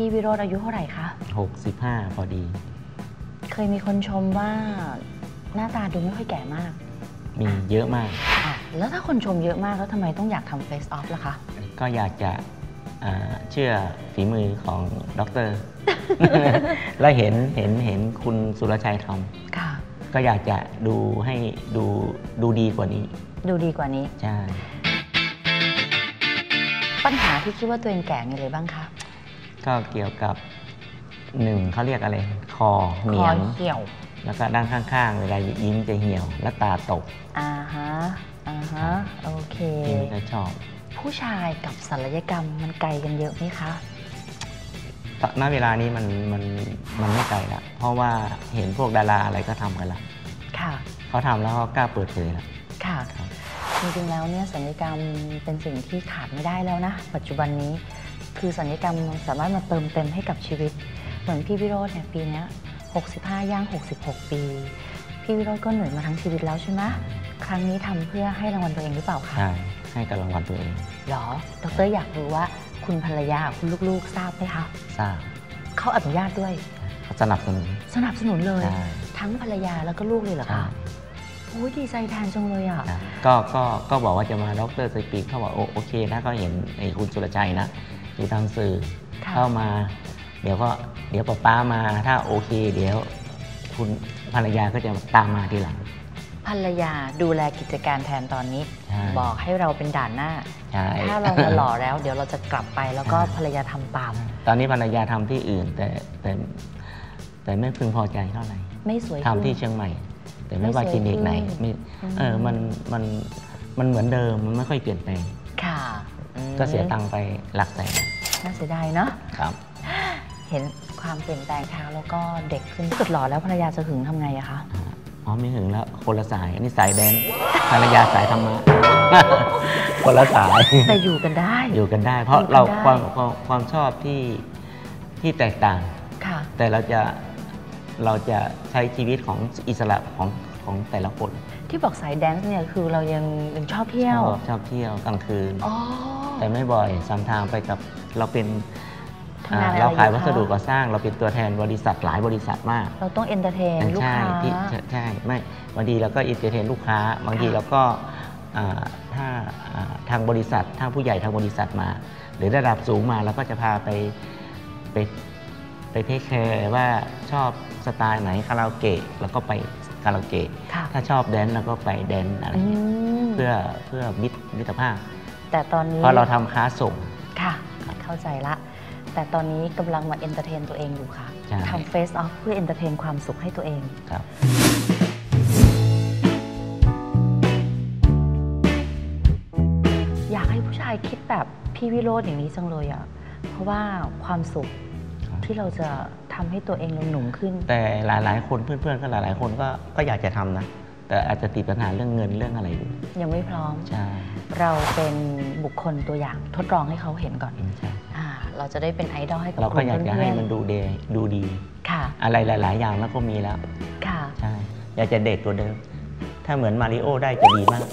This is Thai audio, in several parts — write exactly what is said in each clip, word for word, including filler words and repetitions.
วิโรจน์อายุเท่าไหร่คะหกสิบห้าพอดีเคยมีคนชมว่าหน้าตาดูไม่ค่อยแก่มากมีเยอะมากแล้วถ้าคนชมเยอะมากแล้วทำไมต้องอยากทำเฟซออฟล่ะคะก็อยากจะเชื่อฝีมือของด็อกเตอร์แล้วเห็นเห็นเห็นคุณสุรชัยทำก็อยากจะดูให้ดูดูดีกว่านี้ดูดีกว่านี้ใช่ปัญหาที่คิดว่าตัวเองแก่มีอะไรบ้างคะก็เกี่ยวกับหนึ่งเขาเรียกอะไรคอเหนียวแล้วก็ด้านข้างๆเวลายิ้มจะเหี่ยวและตาตกอ่าฮะอ่าฮะโอเคที่ไม่ค่อยชอบผู้ชายกับศัลยกรรมมันไกลกันเยอะไหมคะณเวลานี้มันมันมันไม่ไกลละเพราะว่าเห็นพวกดาราอะไรก็ทำกันละค่ะเขาทำแล้วก็กล้าเปิดเผยละค่ะจริงๆแล้วเนี่ยศัลยกรรมเป็นสิ่งที่ขาดไม่ได้แล้วนะปัจจุบันนี้คือศัลยกรรมสามารถมาเติมเต็มให้กับชีวิตเหมือนพี่วิโรจน์เนี่ยปีนี้หกสิบห้าย่างหกสิบหกปีพี่วิโรจน์ก็เหนื่อยมาทั้งชีวิตแล้วใช่ไหมครั้งนี้ทำเพื่อให้รางวัลตัวเองหรือเปล่าคะใช่ให้กับรางวัลตัวเองหรอดร.อยากรู้ว่าคุณภรรยาคุณลูกๆทราบไหมคะทราบเขาอนุญาตด้วยเขาสนับสนุนสนับสนุนเลยทั้งภรรยาแล้วก็ลูกเลยเหรอคะโอ้ยดีใจแทนจังเลยอ่ะก็ก็ก็บอกว่าจะมาดร.สปีกเขาบอกโอเคนะก็เห็นไอ้คุณสุรชัยนะอยู่ทางสื่อเข้ามาเดี๋ยวก็เดี๋ยวป้ามาถ้าโอเคเดี๋ยวคุณภรรยาก็จะตามมาทีหลังภรรยาดูแลกิจการแทนตอนนี้บอกให้เราเป็นด่านหน้าถ้าเรามาหล่อแล้วเดี๋ยวเราจะกลับไปแล้วก็ภรรยาทำตามตอนนี้ภรรยาทำที่อื่นแต่แต่แต่ไม่พึงพอใจเท่าไหร่ไม่สวยทำที่เชียงใหม่แต่ไม่ว่าคลินิกไหนไม่เออมันมันมันเหมือนเดิมมันไม่ค่อยเปลี่ยนแปลงค่ะก็เสียตังค์ไปหลักแสนน่าเสียดายเนาะครับเห็นความเปลี่ยนแปลงทางแล้วก็เด็กขึ้นเกิดหล่อแล้วภรรยาจะหึงทำไงอะคะอ๋อไม่หึงแล้วคนละสายอันนี้สายแดนภรรยาสายธรรมะคนละสายแต่อยู่กันได้อยู่กันได้เพราะเราความความชอบที่ที่แตกต่างแต่เราจะเราจะใช้ชีวิตของอิสระของของแต่ละคนที่บอกสายแดนซ์เนี่ยคือเรายังยังชอบเที่ยวชอบเที่ยวกลางคืนแต่ไม่บ่อยซัมไทม์ไปกับเราเป็นเราขายวัสดุก่อสร้างเราเป็นตัวแทนบริษัทหลายบริษัทมากเราต้องเอนเตอร์เทนลูกค้าใช่ใช่ไม่บางทีเราก็เอนเตอร์เทนลูกค้าบางทีเราก็ถ้าทางบริษัททางผู้ใหญ่ทางบริษัทมาหรือระดับสูงมาเราก็จะพาไปไปไปเทคแคร์ว่าชอบสไตล์ไหนคาราโอเกะแล้วก็ไปคาราโอเกะถ้าชอบแดนเราก็ไปแดนอะไรเพื่อเพื่อมิตรมิตรภาพแต่ตอนนี้เพราะเราทำค้าส่งค่ะเข้าใจละแต่ตอนนี้กำลังมาเอนเตอร์เทนตัวเองอยู่ค่ะทำเฟซออฟเพื่อเอนเตอร์เทนความสุขให้ตัวเองครับอยากให้ผู้ชายคิดแบบพี่วิโรจน์อย่างนี้จังเลยอ่ะเพราะว่าความสุขที่เราจะทำให้ตัวเองหนุ่มขึ้นแต่หลายๆคนเพื่อนๆก็หลายๆคนก็ก็อยากจะทำนะแต่อาจจะติดปัญหาเรื่องเงินเรื่องอะไรอยู่ยังไม่พร้อมใช่เราเป็นบุคคลตัวอย่างทดลองให้เขาเห็นก่อนใช่เราจะได้เป็นไอดอลให้กับเราก็อยากจะให้มันดูเดดูดีค่ะอะไรหลายๆอย่างแล้วก็มีแล้วค่ะใช่อยากจะเด็กกว่าเดิมถ้าเหมือนมาริโอได้จะดีมาก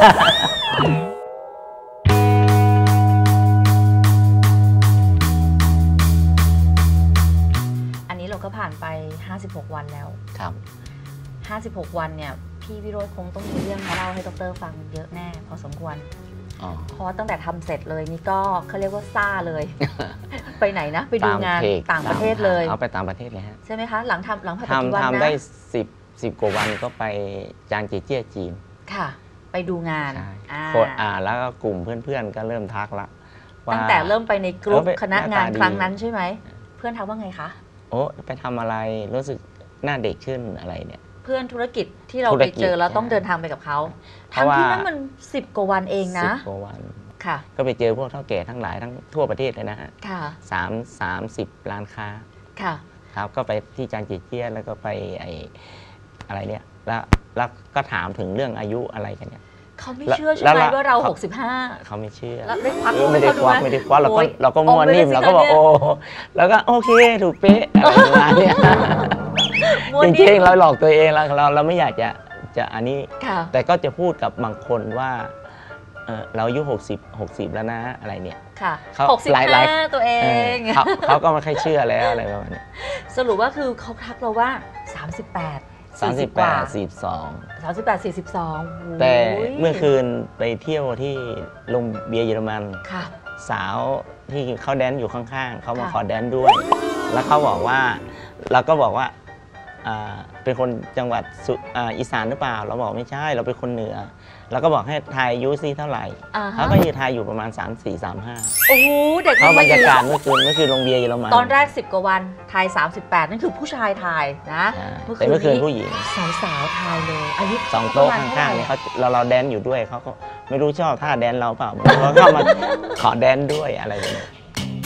อันนี้เราก็ผ่านไปห้าสิบหกวันแล้วครับห้าสิบหกวันเนี่ยพี่วิโรจน์คงต้องมีเรื่องมาเล่าให้ดร.ฟังเยอะแน่พอสมควรเพราะตั้งแต่ทำเสร็จเลยนี่ก็เขาเรียกว่าซ่าเลยไปไหนนะไปดูงานต่างประเทศเลยเอาไปต่างประเทศเลยฮะใช่ไหมคะหลังทำหลังปัจจุบันนะทำได้สิบสิบกว่าวันก็ไปจางจีเจี้ยจีนค่ะไปดูงานอ่าแล้วก็กลุ่มเพื่อนๆก็เริ่มทักละตั้งแต่เริ่มไปในกลุ่มคณะงานครั้งนั้นใช่ไหมเพื่อนทักว่าไงคะโอ้ไปทำอะไรรู้สึกหน้าเด็กขึ้นอะไรเนี่ยเพื่อนธุรกิจที่เราไปเจอแล้วต้องเดินทางไปกับเขาทั้งที่นั่นมันสิบกว่าวันเองนะสิบกว่าวันค่ะก็ไปเจอพวกเฒ่าแก่ทั้งหลายทั้งทั่วประเทศเลยนะฮะค่ะสามสามสิบร้านค้าค่ะครับก็ไปที่จางจีเจี้ยแล้วก็ไปไออะไรเนี่ยแล้วแล้วก็ถามถึงเรื่องอายุอะไรกันเนี่ยเขาไม่เชื่อใช่ไหมว่าเราหกสิบห้าเขาไม่เชื่อแล้วได้ควักไม่ได้ควักไม่ได้ควักเราก็เราก็ม้วนนิ่มเราก็บอกโอ้แล้วก็โอเคถูกเป๊ะอะไรประมาณนี้จริงๆเราหลอกตัวเองเราเราเราไม่อยากจะจะอันนี้แต่ก็จะพูดกับบางคนว่าเออเราอายุหกสิบ หกสิบแล้วนะอะไรเนี่ยค่ะเขาหกสิบหลายหห้าลายตัวเอเออง เขาเขาก็ไม่ค่อยเชื่อแล้วอะไรประมาณนี้สรุปว่าคือเขาทักเราว่า สามสิบแปดสามสิบแปด สี่สิบสองสามสิบแปด สี่สิบสองแต่เมื่อคืนไปเที่ยวที่โรงเบียร์เยอรมันค่ะสาวที่เขาแดนอยู่ข้างๆเขามาค่ะขอแดนด้วย แล้วเขาบอกว่าเราก็บอกว่าอ่าเป็นคนจังหวัดสุอ่าอีสานหรือเปล่าเราบอกไม่ใช่เราเป็นคนเหนือเราก็บอกให้ทายอายุซิเท่าไหร่อ่าฮะเขาก็ยืนทายอยู่ประมาณ สาม สี่ สาม ห้าโอ้โหเด็กเขาบรรยากาศเเมื่อคืนเมื่อคืนโรงเบียร์เยอรมันตอนแรกสิบกว่าวันทายสามสิบแปดนั่นคือผู้ชายทายนะอ่าแต่เมื่อคืนผู้หญิงสาวสาวๆทายเลยอายุสองโต๊ะประมณข้างๆท่เนี่ยไหร่เขาเราเราแดนอยู่ด้วยเขาก็ไม่รู้ชอบท่าแดนเราเปล่าเขาก็มาขอแดนด้วยอะไรอย่างเงี้ย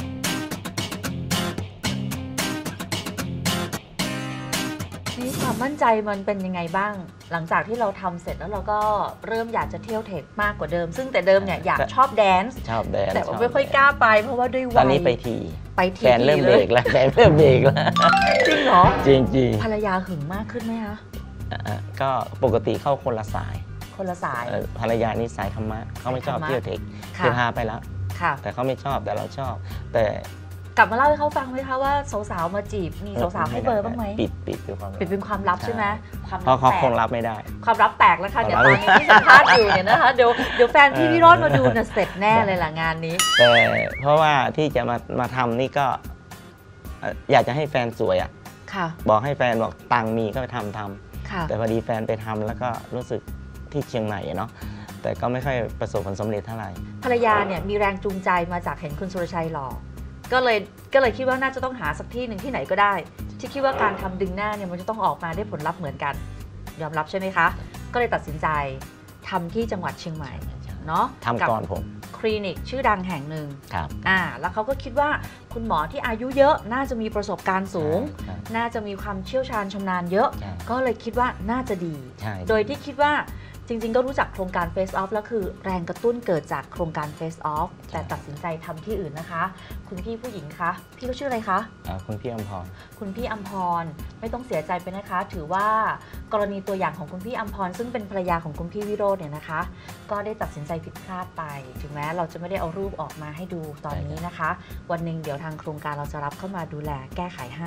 นี่ความมั่นใจมันเป็นยังไงบ้าง หลังจากที่เราทำเสร็จแล้วเราก็เริ่มอยากจะเที่ยวเทคมากกว่าเดิม ซึ่งแต่เดิมเนี่ยอยากชอบแดนซ์ชอบแดนแต่ว่าชบไม่ค่อยกล้าไปเพราะว่าด้วยตวัอนยนี้ไปทีไปทีแฟนเริ่มเลเบรยกแล้วแฟนเริ่มเบรกแล้วจริงเหรอจริงจริงภรรยาหึงมากขึ้นไหมคะๆก็ปกติเข้าคนละสายคนละสายเอ่อภรรยานี่สายธรรมะเขาไม่ชอบสายธรรมะเที่ยวเทคค่ะคือพาไปแล้วค่ะแต่เขาไม่ชอบแต่เราชอบ แต่กลับมาเล่าให้เขาฟังไหมคะว่าสาวๆมาจีบมีสาวๆให้เบอร์บ้างไหมปิดปิดเป็นความลับปิดเป็นความลับใช่ไหมความเพราะเขาแตกคงรับไม่ได้ความลับแตกแล้วค่ะเดี๋ยวคตวาอมนลับนี้ที่สัมภาษณ์อยู่เนี่ยนะคะเดี๋ยวเดี๋ยวแฟนพี่วิโรจน์มาดูน่ะเสร็จแน่เลยล่ะงานนี้แต่เพราะว่าที่จะมามาทำนี่ก็เอ่ออยากจะให้แฟนสวยอ่ะค่ะบอกให้แฟนบอกตังค์มีก็ไปทำทำค่ะแต่พอดีแฟนไปทำแล้วก็รู้สึกที่เชียงใหม่อะเนาะแต่ก็ไม่ค่อยประสบผลสำเร็จเท่าไหร่ภรรยาเนี่ยมีแรงจูงใจมาจากเห็นคุณสุรชัยหล่อก็เลยก็เลยคิดว่าน่าจะต้องหาสักที่หนึ่งที่ไหนก็ได้ ที่คิดว่าการทำดึงหน้าเนี่ยมันจะต้องออกมาได้ผลลัพธ์เหมือนกัน ยอมรับใช่ไหมคะ ก็เลยตัดสินใจทำที่จังหวัดเชียงใหม่เนาะทำก่อนผมคลินิกชื่อดังแห่งหนึ่งครับอ่าแล้วเขาก็คิดว่าคุณหมอที่อายุเยอะน่าจะมีประสบการณ์สูงใช่น่าจะมีความเชี่ยวชาญชำนาญเยอะใช่ก็เลยคิดว่าน่าจะดีใช่โดยที่คิดว่าจริงๆ ก็รู้จักโครงการ Face Off แล้วคือแรงกระตุ้นเกิดจากโครงการ Face Off แต่ตัดสินใจทำที่อื่นนะคะ คุณพี่ผู้หญิงคะพี่เขาชื่ออะไรคะอ่าคุณพี่อมพรคุณพี่อัมพรไม่ต้องเสียใจไปนะคะ ถือว่ากรณีตัวอย่างของคุณพี่อัมพรซึ่งเป็นภรรยาของคุณพี่วิโรจน์เนี่ยนะคะ ก็ได้ตัดสินใจผิดพลาดไป ถึงแม้เราจะไม่ได้เอารูปออกมาให้ดูตอนนี้นะคะ วันหนึ่งเดี๋ยวทางโครงการเราจะรับเข้ามาดูแลแก้ไขให้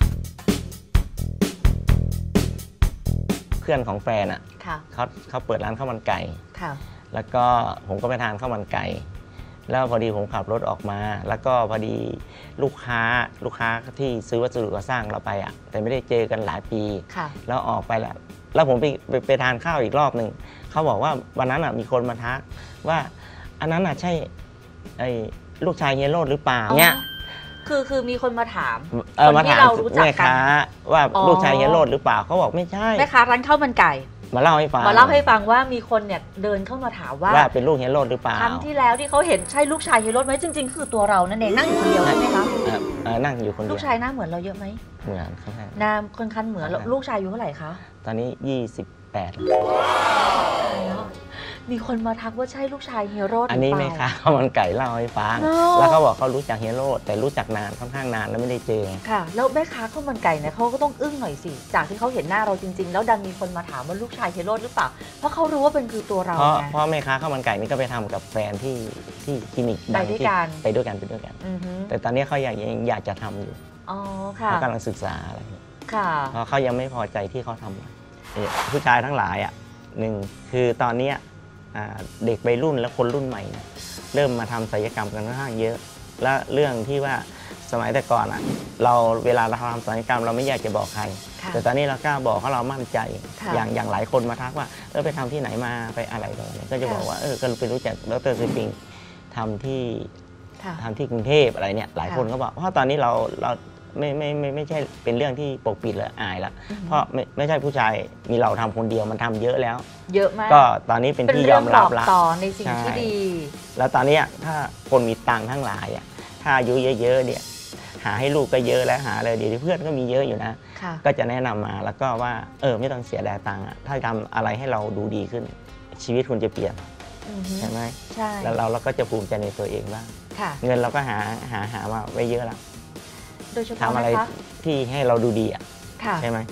เพื่อนของแฟนอ่ะค่ะเขาเขาเปิดร้านข้าวมันไก่ค่ะแล้วก็ผมก็ไปทานข้าวมันไก่ แล้วพอดีผมขับรถออกมา แล้วก็พอดีลูกค้าลูกค้าที่ซื้อวัสดุก่อสร้างเราไปอ่ะแต่ไม่ได้เจอกันหลายปีค่ะแล้วออกไปแล้ว แล้วผมไปไปไปทานข้าวอีกรอบหนึ่งเขาบอกว่าวันนั้นอ่ะมีคนมาทักว่าอันนั้นอ่ะใช่ไอ้ลูกชายเฮียโรดหรือเปล่าเนี่ยคือคือมีคนมาถามเออคนมาที่ถามเรารู้จักแม่กันค้าว่าอ๋อลูกชายเฮียโรดหรือเปล่าเขาบอกไม่ใช่แม่ค้าร้านข้าวมันไก่มาเล่าให้ฟังมาเล่าให้ฟังว่ามีคนเนี่ยเดินเข้ามาถามว่าว่าเป็นลูกเฮียโรดหรือเปล่าครั้งที่แล้วที่เขาเห็นใช่ลูกชายเฮียโรจน์ไหมจริงๆ คือตัวเรานั่นเองนั่งอยู่คนเดียวใช่ไหมคะเอ่อเอ่อนั่งอยู่คนเดีลูยวกชายหน้าเหมือนเราเยอะไหมเหมือนเขาให้หน้าค่อนข้างเหมือนแล้วลูกชายอายุเท่าไหร่คะตอนนี้ยี่สิบแปดมีคนมาทักว่าใช่ลูกชายเฮียโรจน์หอัรืนอนี้เปแม่ล่าค้าข้าวมันไก่เล่าให้ฟังเนอะแล้วเขาบอกเขารู้จักเฮียโรดแต่รู้จักนานค่อนข้างนานแล้วไม่ได้เจอค่ะ แล้วแม่ค้าข้าวมันไก่เนี่ยเขาก็ต้องอึ้งหน่อยสิจากที่เขาเห็นหน้าเราจริง ๆ แล้วดันมีคนมาถามว่าลูกชายเฮียโรจน์หรือเปล่าเพราะเขารู้ว่าเป็นคือตัวเราเพราะไงเพราะแม่ค้าข้าวมันไก่นี่ก็ไปทำกับแฟนที่ที่คลินิกดังไปด้วยที่กันไปด้วยกันไปด้วยกันอือฮึแต่ตอนนี้เขาอยากยังอยากจะทำอยู่อ๋อค่ะเขากำลังศึกษาอะไรอย่างเงี้ยค่ะเพราะเขายังไม่พอใจที่เขาทำเนี่ยผู้ชายทั้งหลายอ่ะหนึ่งคือตอนเนี้ยอ่าเด็กวัยรุ่นและคนรุ่นใหม่เนี่ยเริ่มมาทำศัลยกรรมกันค่อนข้างเยอะ และเรื่องที่ว่าสมัยแต่ก่อนอ่ะเราเวลาเราทำศัลยกรรมเราไม่อยากจะบอกใครค่ะแต่ตอนนี้เรากล้าบอกเพราะเรามั่นใจค่ะอย่างอย่างหลายคนมาทักว่าเออไปทำที่ไหนมาไปอะไรประมาณนี้ก็จะบอกว่าเออก็ไปรู้จักดรสปริงทำที่ค่ะทำที่กรุงเทพอะไรเนี่ยหลายค่ะคนก็บอกเพราะตอนนี้เราเราไม่ไม่ไม่ไม่ใช่เป็นเรื่องที่ปกปิดเลยอายละอือฮึเพราะไม่ไม่ใช่ผู้ชายมีเราทำคนเดียวมันทำเยอะแล้วเยอะมากก็ตอนนี้เป็นเป็นที่ยเรื่อองมบรัอบ กละต่อในสิ่งใช่ที่ดีแล้วตอนเนี้ยถ้าคนมีตังค์ทั้งหลายอ่ะถ้าอายุเยอะๆเนี่ยหาให้ลูกก็เยอะแล้วหาอะไรเดี๋ยวเพื่อนก็มีเยอะอยู่นะค่ะก็จะแนะนำมาแล้วก็ว่าเออไม่ต้องเสียดายตังค์อะถ้าทำอะไรให้เราดูดีขึ้น ชีวิตคุณจะเปลี่ยนอือฮึใช่ไหมใช่แล้วเราเราก็จะภูมิใจในตัวเองบ้างค่ะเงินเราก็หาหาหามาไว้เยอะแล้วโดยเฉทำพาะอะไรนะคะที่ให้เราดูดีอ่ะค่ะใช่ไหม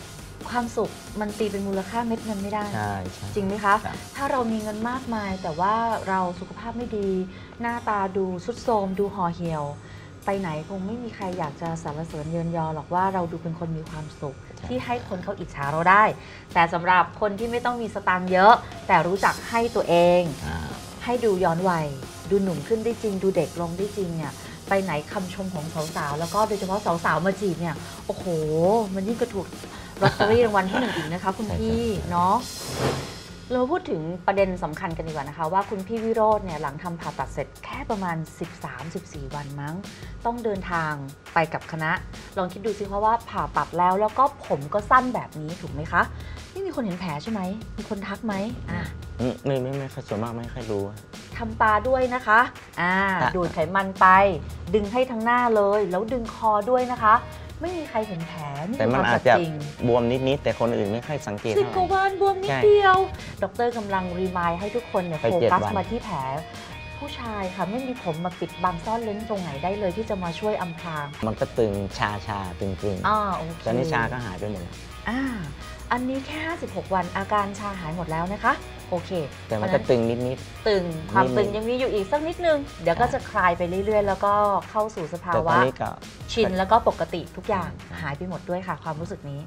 ความสุขมันตีเป็นมูลค่าเม็ดเงินไม่ได้ใช่ใช่จริงไหมคะครับถ้าเรามีเงินมากมาย แต่ว่าเราสุขภาพไม่ดี หน้าตาดูทรุดโทรมดูห่อเหี่ยว ไปไหนคงไม่มีใครอยากจะสรรเสริญเยินยอหรอกว่าเราดูเป็นคนมีความสุข ที่ให้คนเขาอิจฉาเราได้ แต่สำหรับคนที่ไม่ต้องมีสตางค์เยอะ แต่รู้จักให้ตัวเองอ่าให้ดูย้อนวัยดูหนุ่มขึ้นได้จริง ดูเด็กลงได้จริงเนี่ยไปไหนคำชมของสาวๆแล้วก็โดยเฉพาะสาวๆมาจีบเนี่ยโอ้โห มันยิ่งกระถูกลอตเตอรี่รางวัลที่หนึ่งอีกนะคะคุณพี่เนาะเราพูดถึงประเด็นสำคัญกันดีกว่านะคะว่าคุณพี่วิโรจน์เนี่ยหลังทำผ่าตัดเสร็จแค่ประมาณ สิบสามถึงสิบสี่ วันมั้งต้องเดินทางไปกับคณะลองคิดดูสิเพราะว่าผ่าตัดแล้วแล้วก็ผมก็สั้นแบบนี้ถูกไหมคะไม่มีคนเห็นแผลใช่ไหมมีคนทักไหมอ่ะไม่ไม่ไม่ค่อยส่วนมากไม่ค่อยรู้ทำตาด้วยนะคะอ่าดูดไขมันไป ดึงให้ทั้งหน้าเลย แล้วดึงคอด้วยนะคะ ไม่มีใครเห็นแผลนี่แต่คือมันความอาสัจตจะย์จริงบวมนิดๆแต่คนอื่นไม่ค่อยสังเกตสิบเท่าก ไหร่ว่าวันบวมนิดใช่เดียวดอกเตอรกำลังรีมายให้ทุกคนเนี่ยไปโฟเจ็ดกัสวันมาที่แผล ผู้ชายค่ะไม่มีผมมาปิดบังซ่อนเลนตรงไหนได้เลยที่จะมาช่วยอำพรางมันก็ตึงชาชาตึงตึงอ่าโอเคตอนนี้ชาก็หายไปหมดแล้วอ่าอันนี้แค่ ห้าสิบหก วันอาการชาหายหมดแล้วนะคะโอเคแต่มันเพก็ราะฉะตึงนิดตึงความนิดๆตึงยังมีอยู่อีกสักนิดนึง เดี๋ยวก็จะคลายไปเรื่อยๆ แล้วก็เข้าสู่สๆภาแต่ตอวะนนี้ก็ชินแล้วก็ปกติทุกอย่างหายไปหมดด้วยค่ะ ความรู้สึกนี้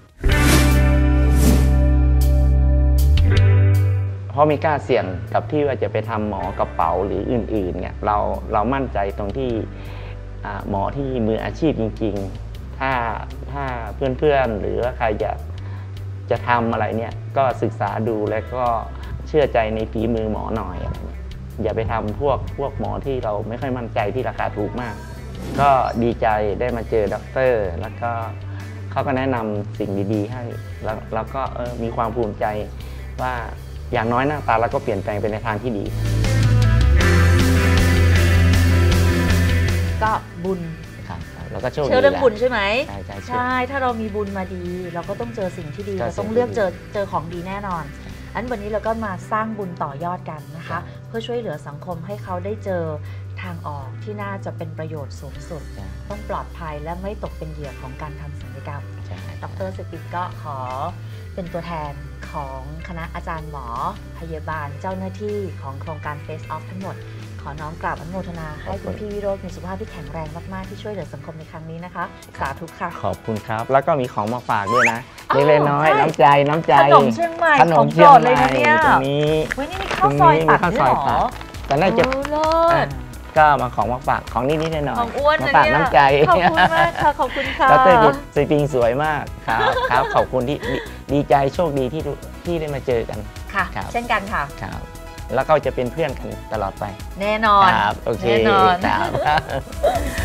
เพราะมีกล้าเสี่ยงกับที่ว่าจะไปทำหมอกระเป๋าหรืออื่นๆเนี่ยเราเรามั่นใจตรงที่อ่าหมอที่มืออาชีพจริงๆ ถ้าถ้าเพื่อนๆหรือว่าใครจะจะทำอะไรเนี่ยก็ศึกษาดูแล้วก็เชื่อใจในฝีมือหมอหน่อยอะไรเนี่ยอย่าไปทำพวกพวกหมอที่เราไม่ค่อยมั่นใจที่ราคาถูกมาก ก็ดีใจได้มาเจอด็อกเตอร์แล้วก็เขาก็แนะนำสิ่งดีๆให้แล้วแล้วก็เออมีความภูมิใจว่าอย่างน้อยหน้าตาเราก็เปลี่ยนแปลงไปในทางที่ดีก็บุญครับแล้วก็โชคดีเชื่อเรื่องบุญใช่ไหมใช่ใช่ใช่ ถ้าเรามีบุญมาดี เราก็ต้องเจอสิ่งที่ดีเจอเราต้องสิ่งที่เลือกดีเจอเจอของดีแน่นอนอันวันนี้เราก็มาสร้างบุญต่อยอดกันนะคะใช่เพื่อช่วยเหลือสังคมให้เขาได้เจอทางออกที่น่าจะเป็นประโยชน์สูงสุดใช่ต้องปลอดภัยและไม่ตกเป็นเหยื่อของการทำศัลยกรรมใช่ดรสปินก็ขอเป็นตัวแทนของคณะอาจารย์หมอ พยาบาลเจ้าหน้าที่ของโครงการ Face Off ทั้งหมด ขอน้อมกราบอนุโมทนาให้คุณพี่วิโรจน์มีสุขภาพที่แข็งแรงมากๆที่ช่วยเหลือสังคมในครั้งนี้นะคะสาธุค่ะขอบคุณครับ แล้วก็มีของมาฝากด้วยนะอ้าวเล็กๆน้อยใช่ๆน้ำใจน้ำใจขนมเชียงใหม่ขนขอมงโปเชีรยงดใหเลยม่นะเนี่ยตรงนี้เว้ยนี่มีข้าวซอยตัดข้าวด้ซวอย ยเหรตัอดตอนแรกจะโอ้เลิอ่ะศก็มาของมาฝากของนิดๆหน่อยของอ้วนมานะฝากเนี่ยน้ำใจขอบคุณมากค่ะ ขอบคุณค่ะแล้วเต้ยสปริงสวยมากครับครับขอบคุณที่ดีดีใจโชคดีที่ที่ได้มาเจอกันค่ะครับเช่นกันค่ะครับ แล้วก็จะเป็นเพื่อนกันตลอดไปแน่นอนครับโอเคแน่นอนครับ